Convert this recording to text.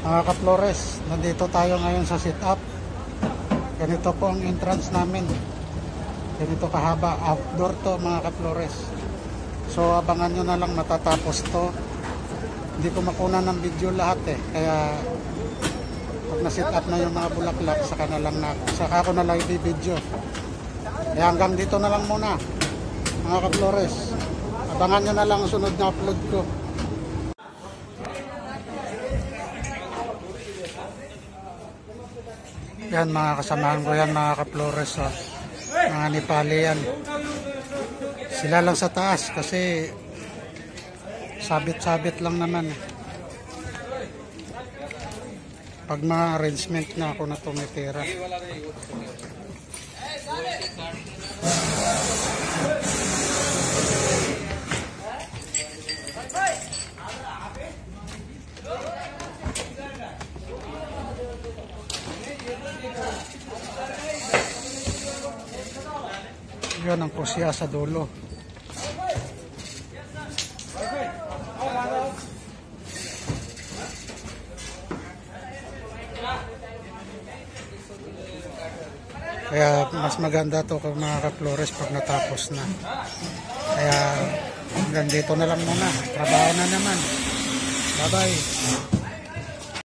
Mga ka-Flores, nandito tayo ngayon sa sit-up. Ganito po ang entrance namin. Ganito kahaba. Outdoor to mga ka-Flores. So abangan nyo na lang matatapos to. Hindi ko makuna ng video lahat Kaya pag na-sit-up na yung mga bulaklak, saka ko na lang i-video. Kaya hanggang dito na lang muna mga ka-Flores. Abangan nyo na lang ang sunod na upload ko. Yan mga kasamahan ko yan mga ka-Flores mga Nepali yan. Sila lang sa taas kasi sabit-sabit lang naman Pag mga arrangement na ako na tumitira. Yan ang kusya sa dulo. Kaya mas maganda to kung mga ka-Flores pag natapos na. Kaya hanggang dito na lang muna. Trabaho na naman. Bye bye.